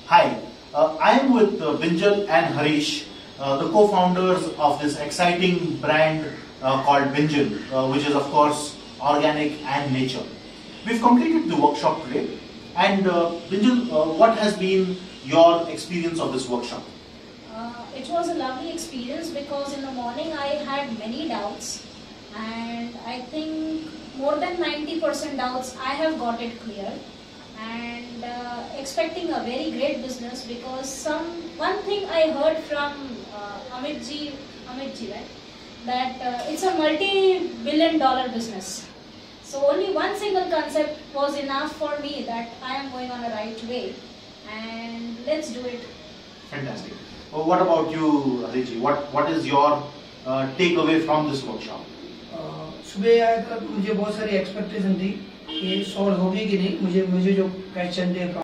Hi, I am with Binjal and Harish, the co-founders of this exciting brand called Binjal, which is of course organic and nature. We've completed the workshop today, and Binjal, what has been your experience of this workshop? It was a lovely experience because in the morning I had many doubts, and I think more than 90% doubts I have got it clear, and expecting a very great business because one thing I heard from Amitji, right, that it's a multi-billion-dollar business. So only one single concept was enough for me that I am going on a right way, and let's do it. Fantastic. What about you, Harish? What is your takeaway from this workshop? सुबह आया था मुझे बहुत सारी expectation थी कि solve होगी कि नहीं मुझे जो क्वेश्चन थे